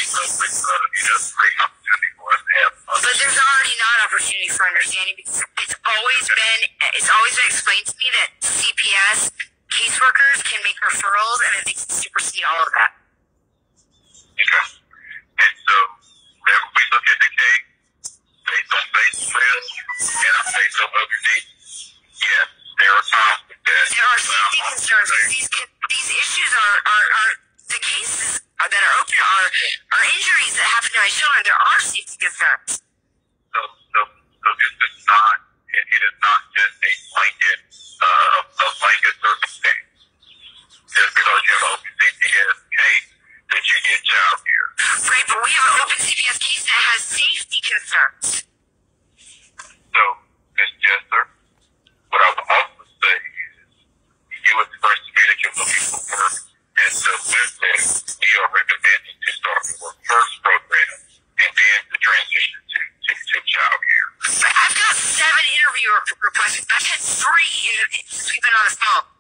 great opportunity for us to have. But there's already not opportunity for understanding because it's always been explained to me that CPS caseworkers can make referrals and that they can supersede all of that. Okay. And so, whenever we look at the case, based on basic risk and based on OBD, yes, there are times that there are safety concerns. These issues are the cases that are open are injuries that happen to my children. There are safety concerns. So this is not, it is not just a blanket circumstance. Just because you have an open CPS case that you get child care. Right, but we have an open CPS case that has safety concerns. So, Ms. Jesser, what I would also say is you expressed to me that you're looking for work, and so with that, we are recommending to start the Work First program and then to transition to child care. I've got 7 interview requests. I've had 3 since we've been on the phone.